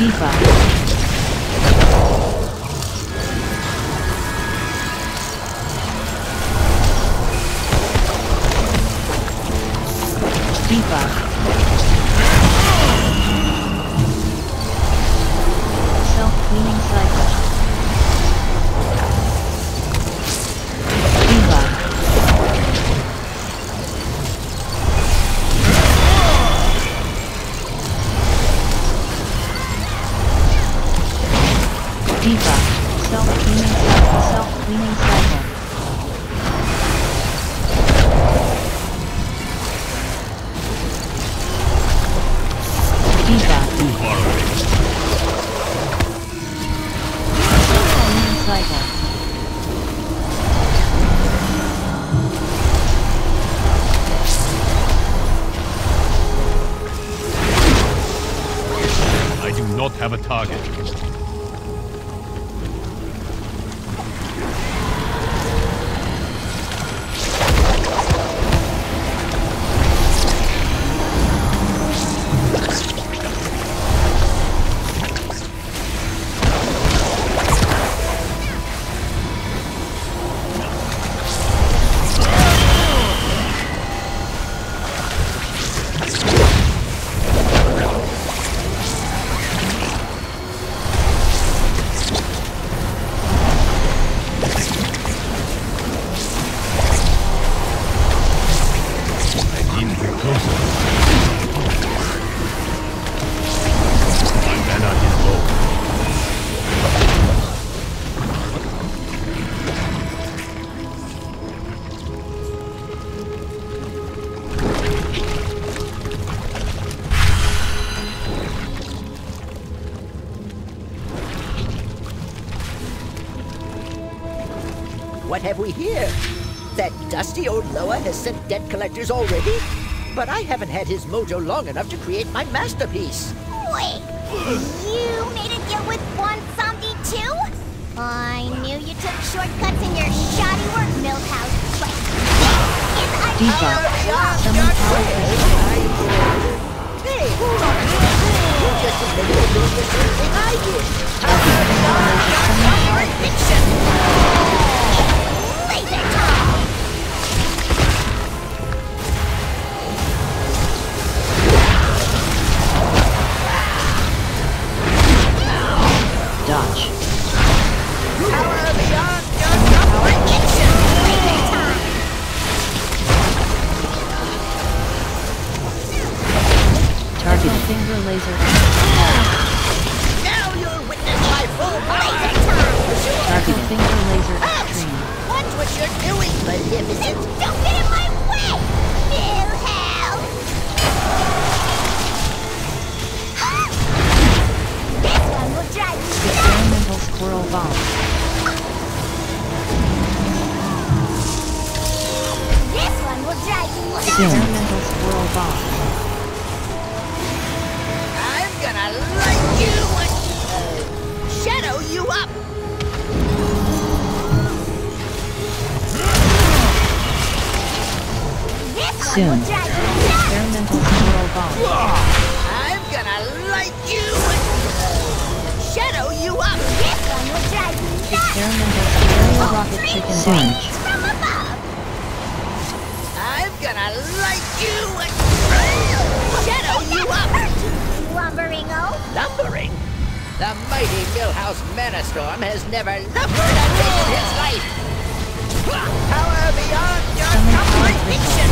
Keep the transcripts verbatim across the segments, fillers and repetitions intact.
Diva. Diva. Self-cleaning cycle. Diva. Diva. Self-cleaning cycle. Self-cleaning cycle. Diva. Self-cleaning cycle. I do not have a target. What have we here? That dusty old Loa has sent debt collectors already? But I haven't had his mojo long enough to create my masterpiece. Wait, you made a deal with one zombie too? I knew you took shortcuts in your shoddy work, Milhouse. But is Diva. Summon power. Hey, hold on a minute. You're just as maybe doing the same thing I did. Fiction. laser time? Dodge. Power beyond your Prediction. Laser time. Target finger laser. Now you'll witness my full power. Laser time. Target finger laser Ouch! extreme. Watch what you're doing, Magnificent. Don't get in my way, Milhouse. This one will drive you nuts. Experimental squirrel bomb. This one will drive you nuts. Experimental squirrel bomb. I'm gonna light you and uh, shadow you up. This one Soon. will drive you nuts. Experimental squirrel bomb. I'm gonna light you and uh, shadow you up. This one will drive you nuts. Experimental squirrel rocket chicken sandwich. From above. I'm gonna light you and shadow you up. Lumbering O. Lumbering? The mighty Milhouse Manastorm has never lumbered a day in his life. Power beyond your comprehension.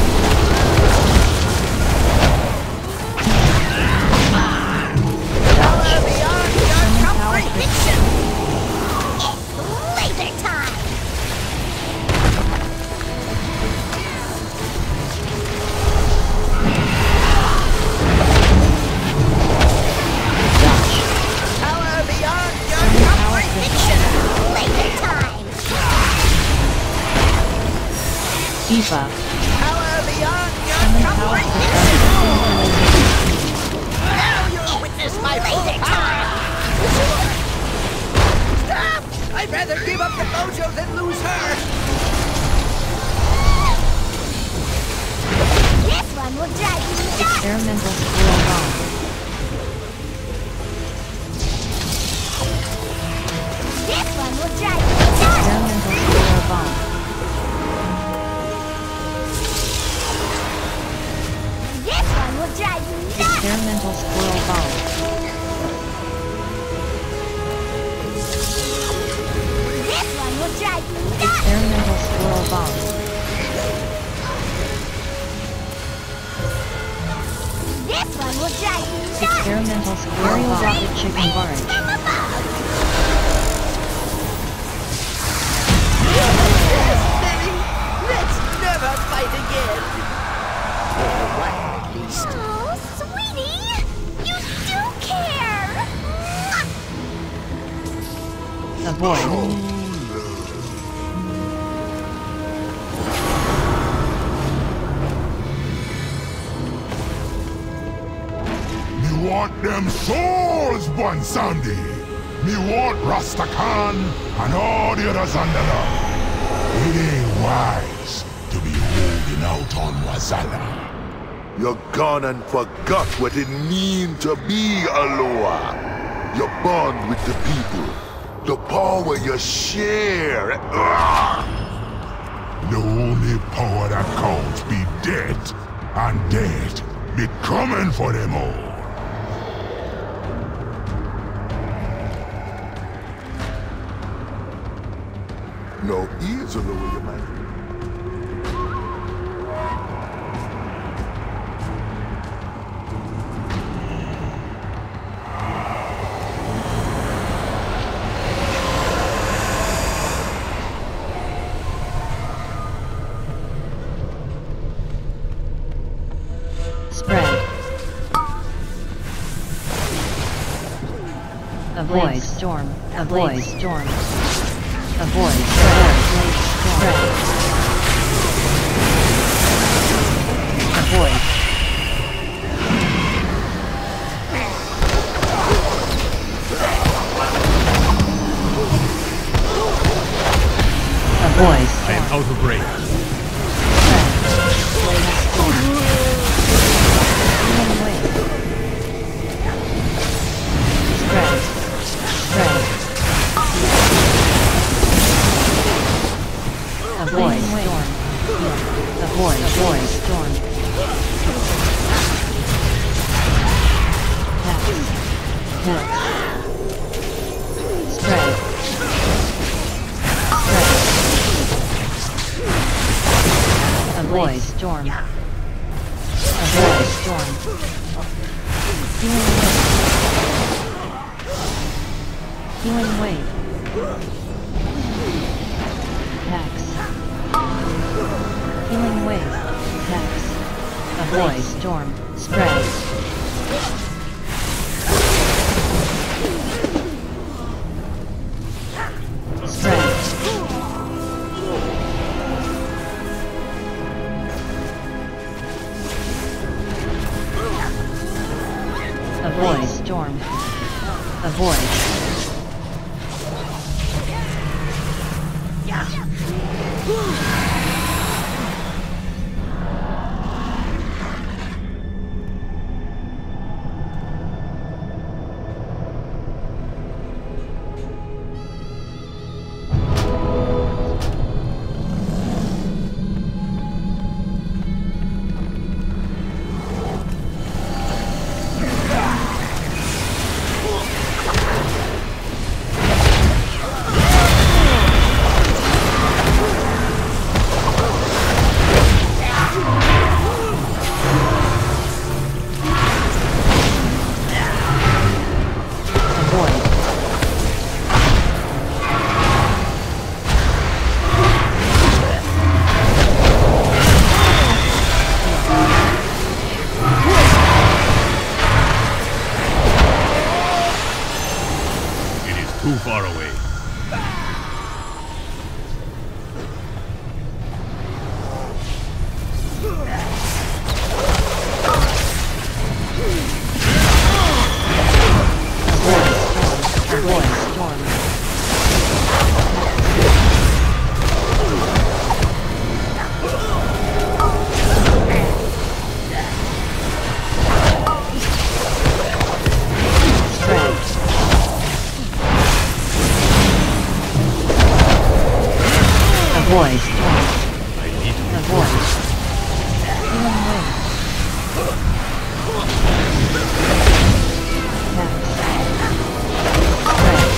Power beyond your comprehension. It's laser time. Power beyond your comprehension. Laser time. Diva. Power beyond your Summon power. comprehension. Now you'll witness my full Laser power. time. Stop! I'd rather give up the mojo than lose her. This one will drive you nuts. Experimental squirrel bomb. Experimental aerial rocket chicken barge. Let's never fight again. For a while, at least. Oh, sweetie! You do care! Avoid. Me want them souls, Bon Sandy. Me want Rastakhan and all the others under them. It ain't wise to be holding out on Wazala. You're gone and forgot what it means to be Aloha. Your bond with the people. The power you share. Ugh. The only power that counts be death, and death be coming for them all. No ears on the way, you man. Spread. Avoid storm. Avoid storm. Avoid spread. Spread. Avoid. Avoid I am out of range. Spread. Spread. Avoid storm. Avoid, avoid storm. Pass. Pass. Spread. Spread. Avoid storm. Avoid storm. Healing wave. Healing wave. Pax. Healing wave. Pax. Avoid storm. Spread. Spread. Avoid storm. Avoid. Too far away. Avoid. I need to Avoid. Healing wave. Pass. Spread.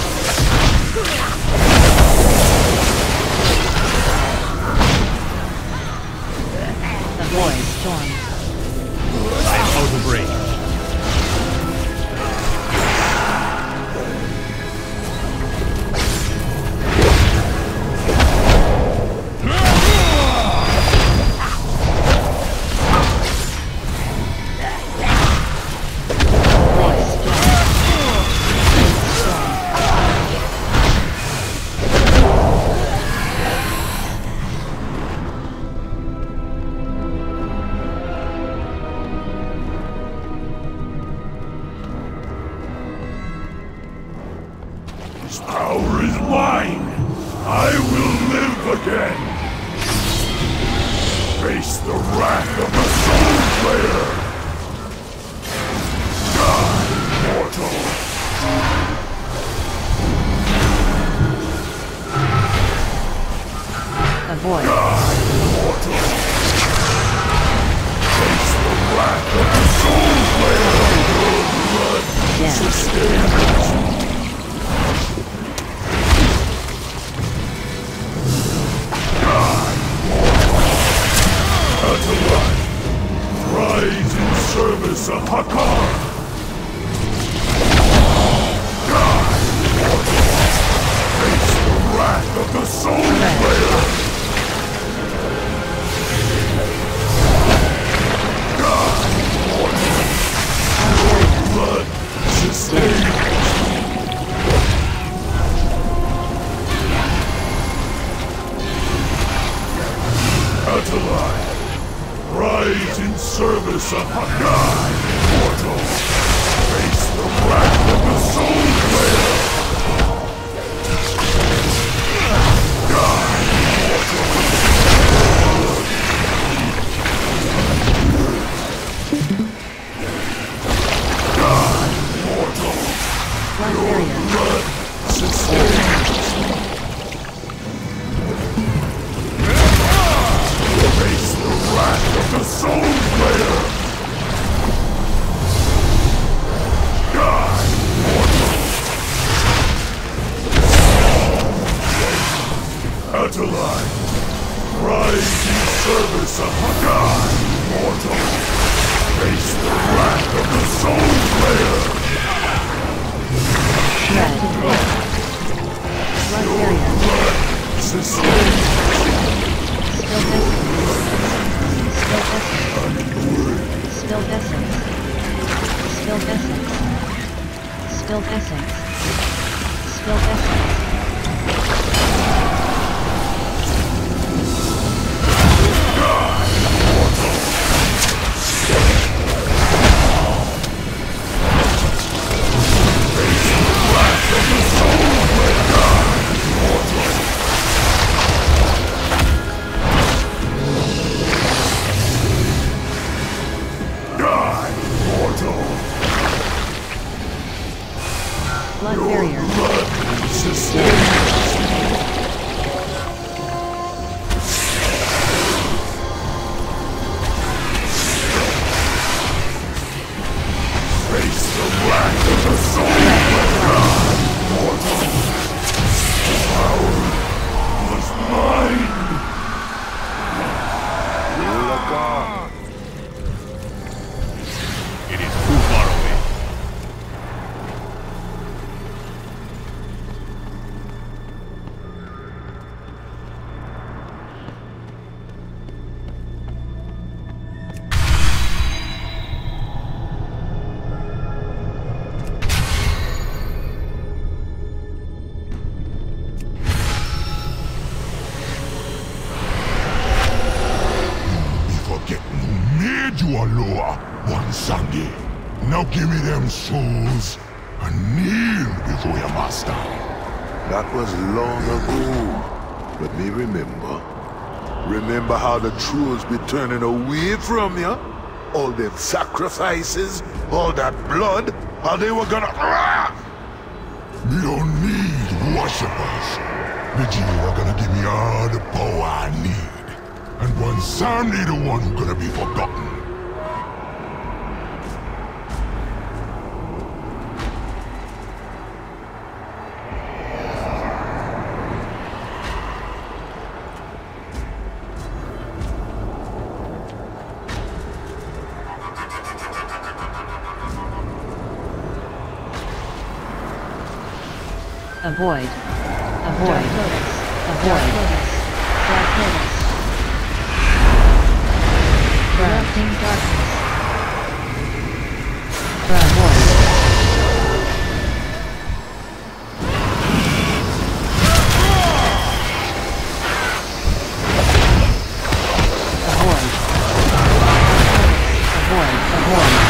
Avoid storm. I am out of range. Face the wrath of the Soul Slayer! Die, mortal! Avoid. Die, mortal! Face the wrath of the Soul Slayer! Blood Death. sustains. Rise in service of Hakar! Die, mortal! Face the wrath of the Soul Slayer! Die, mortal! Blood sustains! Ataline! Rise in service of Hakai, mortal! Face the wrath of the Soul Slayer! Die, mortal! Die, mortal! Blood Your barrier. blood sustains! Face the wrath of the Soul Slayer! Die, mortal! Ataline! Rise in service of Hakai, mortal! Face the wrath of the Soul Slayer! Shred. Blood barrier. Blood sustains! Still Essex. Still Essex. Still Essex. Still Essex. Blood barrier. Blood sustains! Face the wrath of the Soul Slayer! Mortal! Power was mine! It is too far away. You Alola, one Sunday. Now give me them souls and kneel before your master. That was long ago. Let me remember. Remember how the trolls be turning away from you? All them sacrifices, all that blood, how they were gonna... Me don't need worshippers. The G are gonna give me all the power I need. And one Sunday the one who's gonna be forgotten. Avoid. Avoid. Avoid. Dark Lotus. Corrupting darkness. Avoid. Avoid. Avoid. Avoid.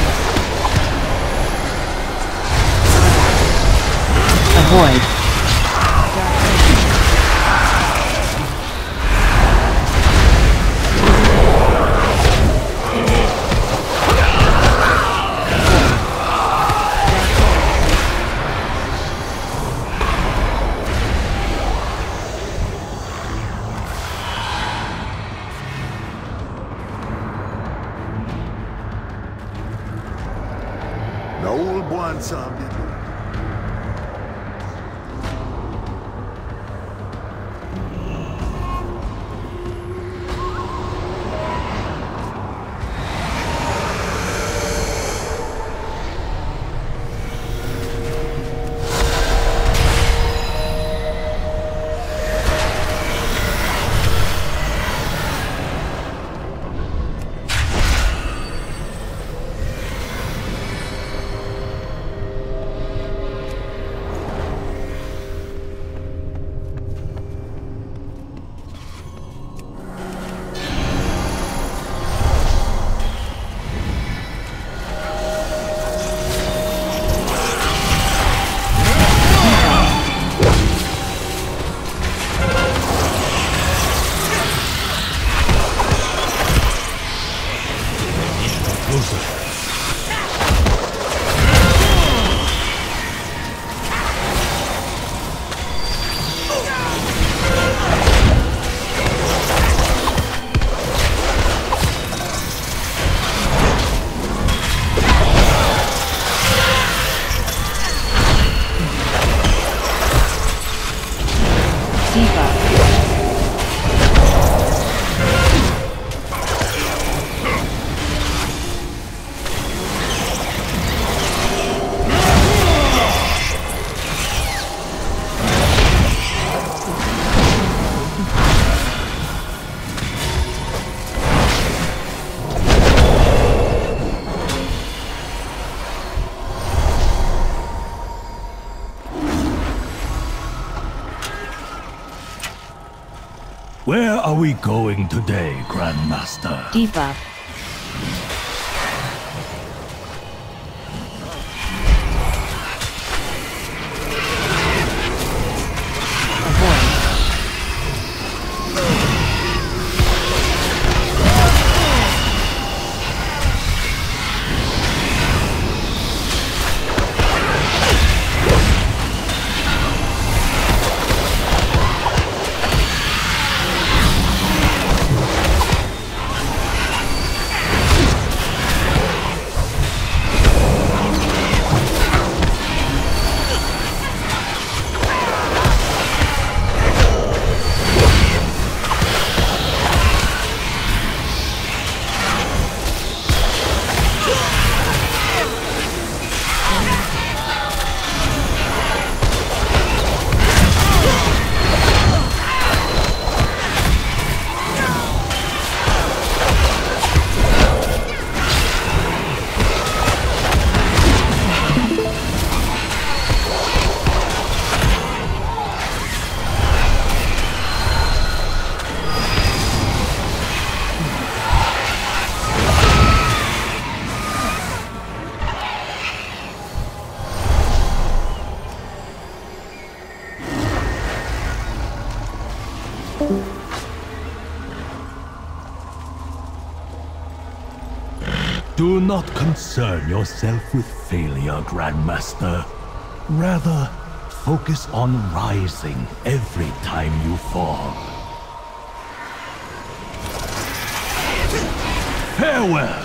Avoid. Bonsandi do? Where are we going today, Grandmaster? Debuff. Do not concern yourself with failure, Grandmaster. Rather, focus on rising every time you fall. Farewell!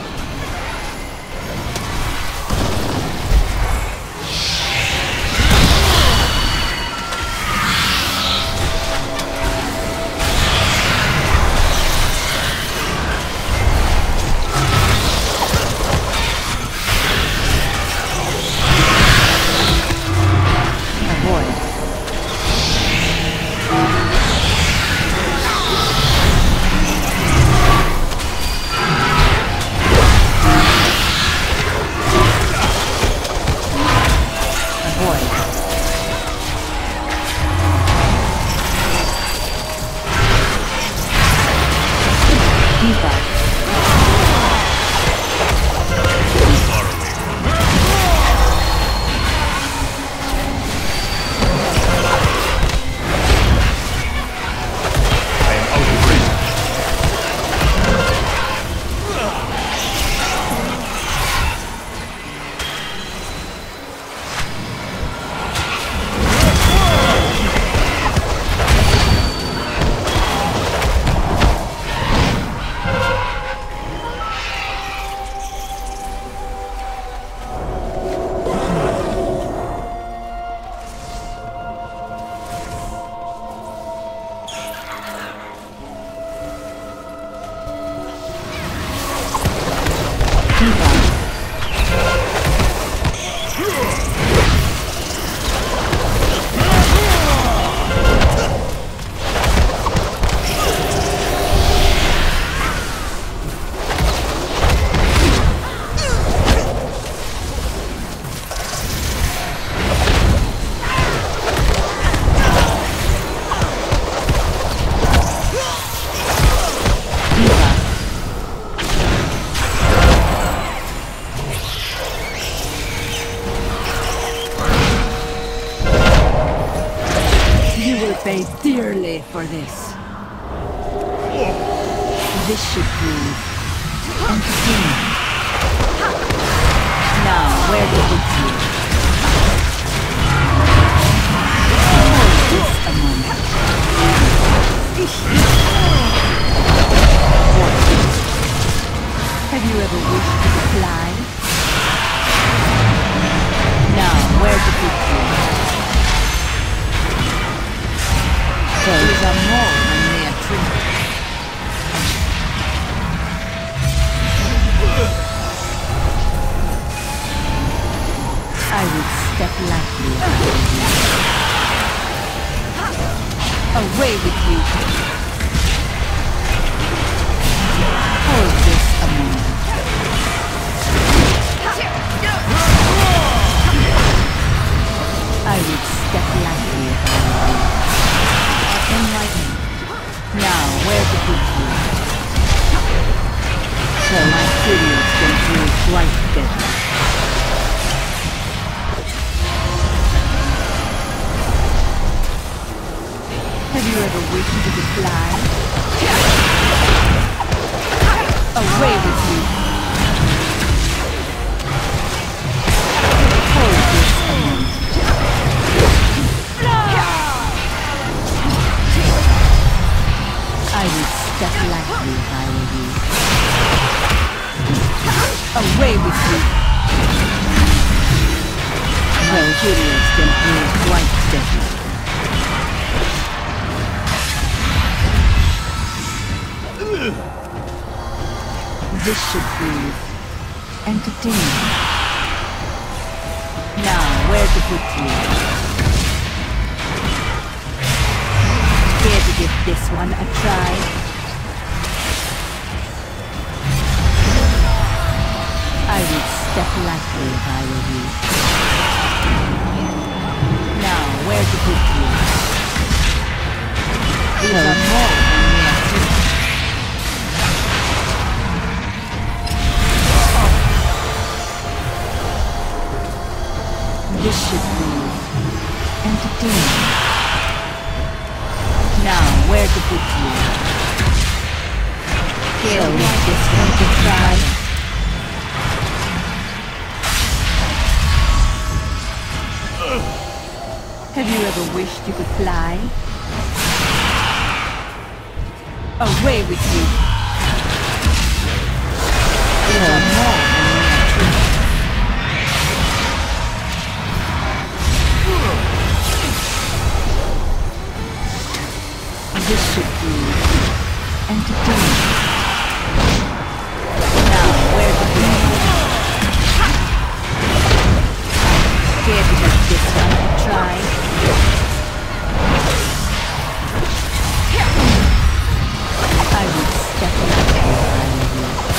pay dearly for this. This should prove entertaining. Now, where did it go? Hold this a moment. Have you ever wished to fly? Now, where did it go? So these are more than mere trinkets. I would step lightly away with you. Hold this a moment. I would step lightly if I were you. Enlightened. Now, where to put you? So my studios can prove quite better. Have you ever wished you could fly? Away with you! Hold this a moment. I would step lightly if I were you. Away with you! Well, Julius can prove quite better. This should prove entertaining. Now, where to put you? Care to give this one a try? I would step lightly if I were you. Now, where to put you? These are more than mere trinkets. This should be entertaining. Now, where to put you? Here with this one to try. Have you ever wished you could fly? Away with you! These are more than mere trinkets. This should be entertaining. Now, where to be? Care to give this one a try? I would step lightly if I were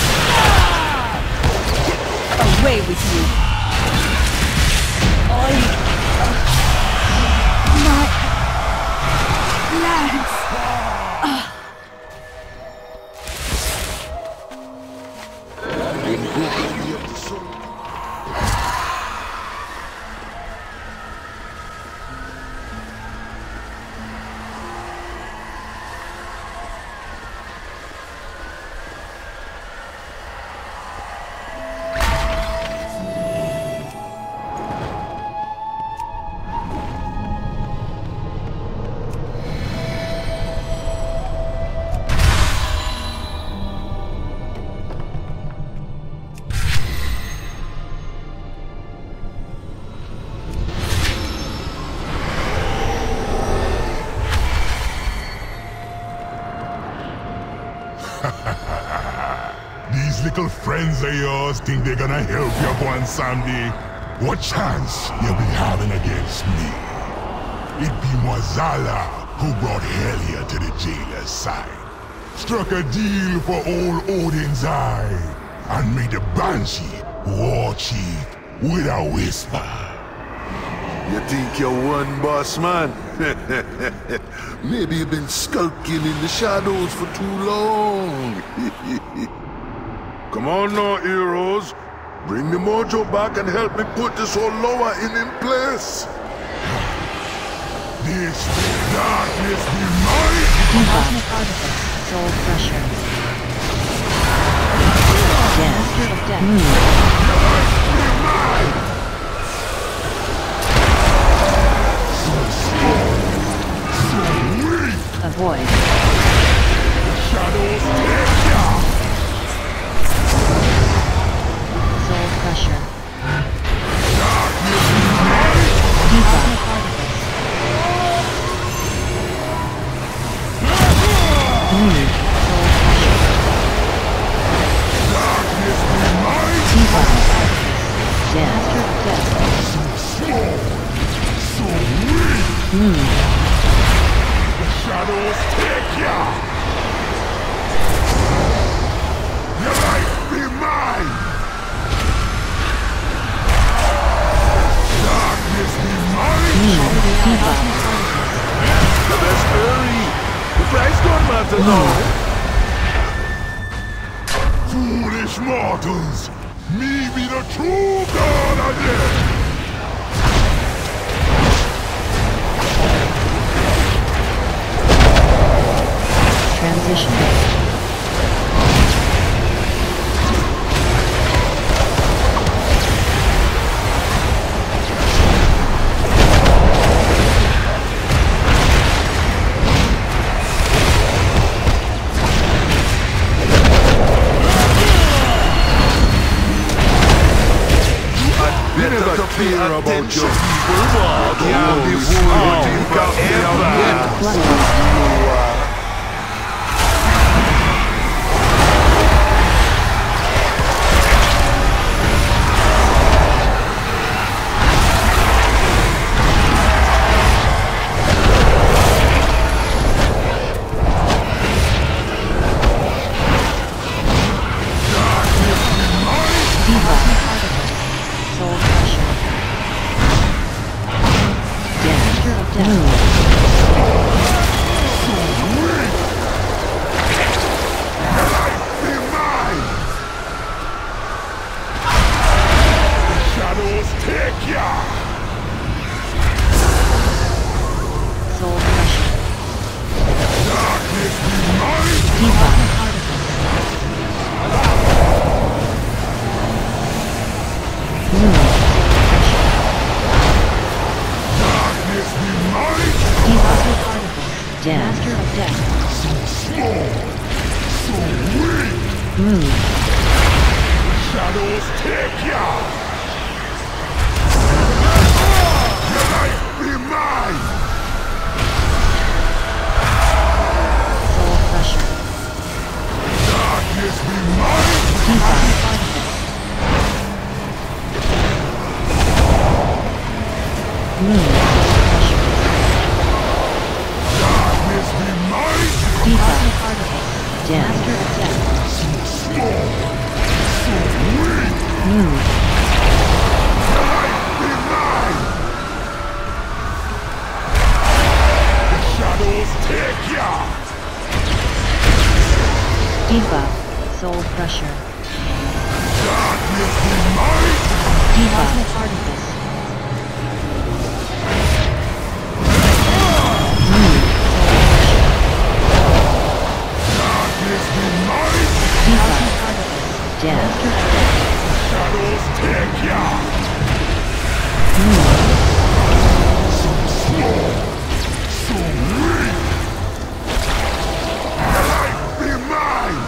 you. Away with you! Oi! My legs! These little friends of yours think they're gonna help you, Bon Sandy? What chance you be having against me? It be Mwazala who brought Helia to the jailer's side. Struck a deal for old Odin's eye, and made the Banshee war chief with a whisper. You think you're one boss man? Maybe you've been skulking in the shadows for too long. Come on now, heroes. Bring the mojo back and help me put this whole lower in in place. This darkness be mine! Cosmic Artifice. Soul Crusher. Master of Death. Be mine! So strong, so weak! Avoid. Shadows take ya! Soul Crusher. Darkness be mine! Cosmic Artifice. Soul Crusher. Darkness be mine! Cosmic Artifice. Master of Death. So strong, so weak! Moon. The shadows take ya! Your life be mine! Darkness be mine! Debuff. The best hurry! The price don't matter now! Foolish mortals! Me be the true god again! Transition. You never clear about your people war. Can't be fooled forever. Bloodlust. Debuff. Soul Crusher. Master of Death. Be mine! The shadows take ya! Soul Crusher. Darkness be mine! Debuff. Moon. Darkness be mine! Debuff. Artifice. Master of Death. So small, so weak! Moon. Shadows take ya! Your life be mine! Soul Crusher. Darkness be mine! Debuff. Artifice. Moon. Darkness be mine! Debuff. Artifice. Master of Death. So small, so weak! Moon. Your life be mine! The shadows take ya! Debuff. Soul Crusher. Darkness be mine! Debuff. Artifice. Darkness be mine! Debuff. Artifice. Master of Death. Shadows take ya! So slow, so weak! Your life be mine!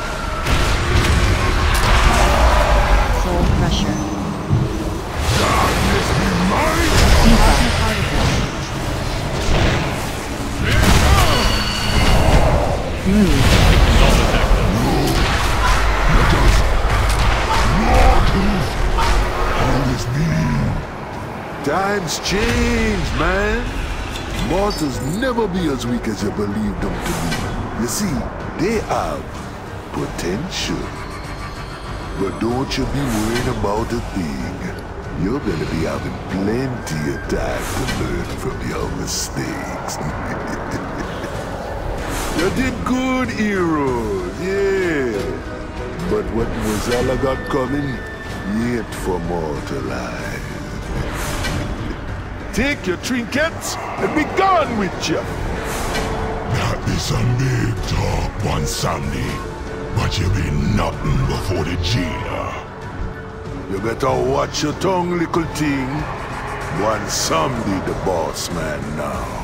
Soul Crusher. Darkness be mine! Debuff. Artifice. Moon. How this be? Times change, man. Mortals never be as weak as you believe them to be. You see, they have potential. But don't you be worrying about a thing. You're gonna be having plenty of time to learn from your mistakes. You did good, heroes, yeah. But what Mozilla got coming, yet for mortal eyes. take your trinkets and be gone with you. That be some big talk, One Sandy. But you be nothing before the jailer. You better watch your tongue, little thing. One Sandy the boss man now.